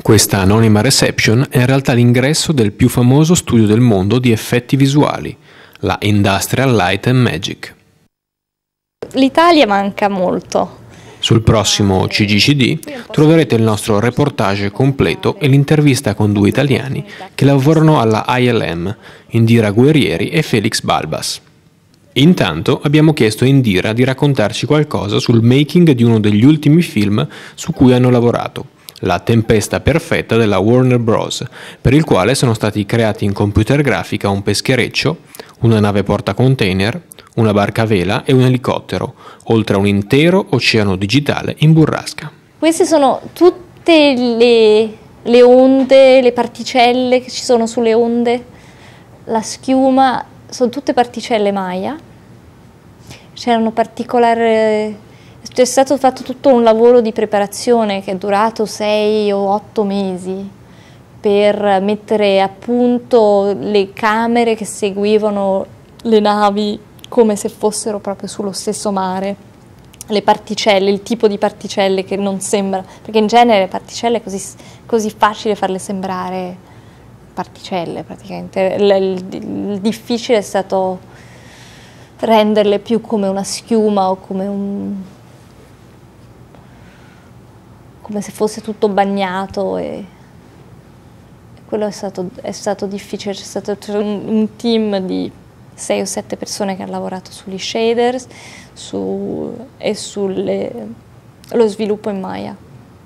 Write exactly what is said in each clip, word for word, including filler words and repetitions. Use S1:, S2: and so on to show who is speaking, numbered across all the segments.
S1: Questa anonima reception è in realtà l'ingresso del più famoso studio del mondo di effetti visuali, la Industrial Light and Magic.
S2: L'Italia manca molto.
S1: Sul prossimo C G C D troverete il nostro reportage completo e l'intervista con due italiani che lavorano alla I L M, Indira Guerrieri e Felix Balbas. Intanto abbiamo chiesto a Indira di raccontarci qualcosa sul making di uno degli ultimi film su cui hanno lavorato, La tempesta perfetta della Warner Bros., per il quale sono stati creati in computer grafica un peschereccio, una nave portacontainer, una barca a vela e un elicottero, oltre a un intero oceano digitale in burrasca.
S2: Queste sono tutte le, le onde, le particelle che ci sono sulle onde, la schiuma, sono tutte particelle Maya. C'erano particolari... C'è stato fatto tutto un lavoro di preparazione che è durato sei o otto mesi per mettere a punto le camere che seguivano le navi come se fossero proprio sullo stesso mare, le particelle, il tipo di particelle che non sembra, perché in genere le particelle è così, così facile farle sembrare particelle praticamente, il, il, il difficile è stato renderle più come una schiuma o come un... come se fosse tutto bagnato, e quello è stato, è stato difficile. C'è stato un, un team di sei o sette persone che hanno lavorato sugli shaders su, e sullo sviluppo in Maya.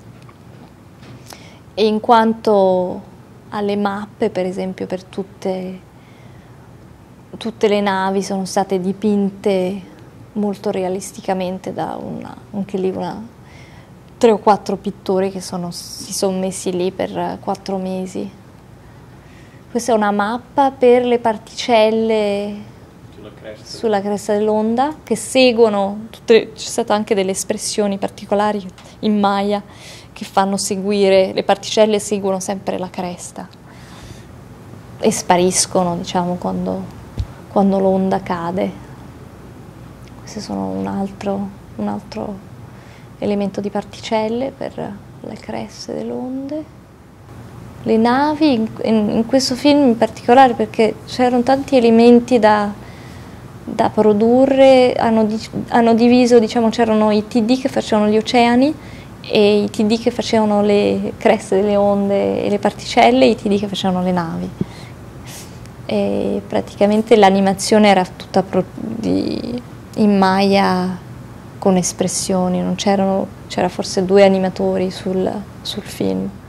S2: E in quanto alle mappe, per esempio, per tutte, tutte le navi sono state dipinte molto realisticamente da una, anche lì una tre o quattro pittori che sono, si sono messi lì per quattro mesi. Questa è una mappa per le particelle sulla cresta, sulla cresta dell'onda che seguono, tutte, ci sono state anche delle espressioni particolari in Maya che fanno seguire, le particelle seguono sempre la cresta e spariscono, diciamo, quando, quando l'onda cade. Questi sono un altro, un altro elemento di particelle per le creste delle onde. Le navi, in, in, in questo film in particolare, perché c'erano tanti elementi da, da produrre, hanno, hanno diviso, diciamo, c'erano i T D che facevano gli oceani e i T D che facevano le creste delle onde e le particelle e i T D che facevano le navi. E praticamente l'animazione era tutta pro, di, in Maya con espressioni, non c'erano, c'era forse due animatori sul, sul film.